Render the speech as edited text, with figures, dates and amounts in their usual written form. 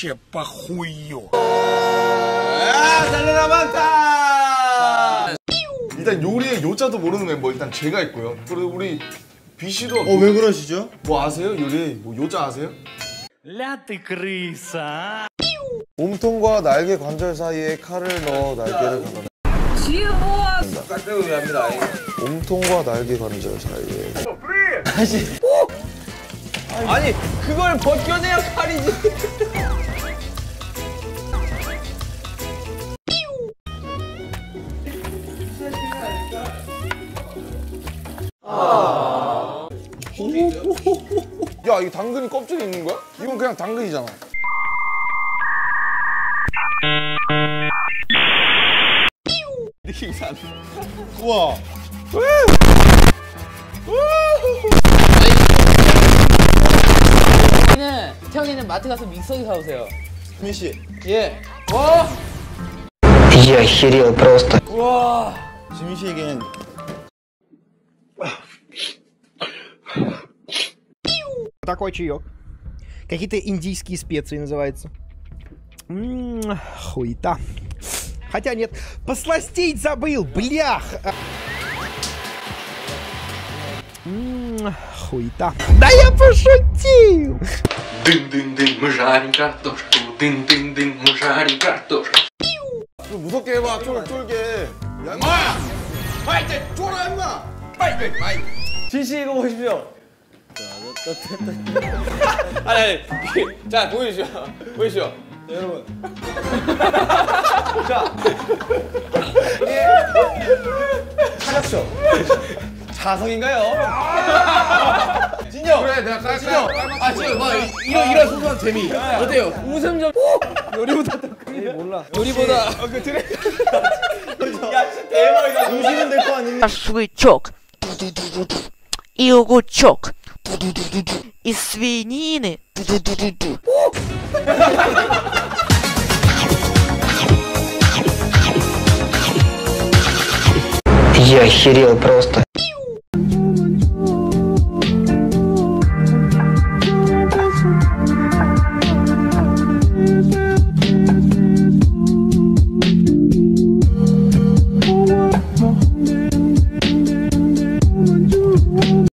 вообще похую. 살레나만타! 일단 요리의 요자도 모르는 멤버 일단 제가 있고요. 그리고 우리 비씨도. 왜 그러시죠? 뭐 아세요? 요리 뭐 요자 아세요? Ля ты крыса. 몸통과 날개 관절 사이에 칼을 넣어 날개를 갈아내. 깍두기 합니다. 몸통과 날개 관절 사이에. 아니 그걸 벗겨내야 칼이지. 야, 이 당근이 껍질이 있는 거야? 이건 그냥 당근이잖아. 우와. 태영이는 마트 가서 믹서기 사오세요. 수민 씨. 예. 와. Я охерел просто. 와. 수민 씨에게는 Такой чаек. Какие-то индийские специи называются. Хуета. Хотя нет, посластить забыл, блях. Хуета. Да я пошутил. Дын-дын-дын, мы жарим картошку. Дын-дын-дын, мы жарим картошку. 좀 무섭게 해봐. 쫄게. 야, 임마! 빨리 쫄아, 임마! 빨리. 진씨 이거 보십시오. 아니 자 보여주시오. 보여주시오. 자, 여러분. 자 이게 차렸죠. 자성인가요? 진영. 그래, 내가 진영. 진영. 막 이런 소소한 재미 어때요? 웃음 좀. 요리보다 더 크게. 몰라. 요리보다. 그 드레. 야 대박이다. 우시면 될 거 아닙니까? Шашлычок и лучок из свинины. Я охерел просто.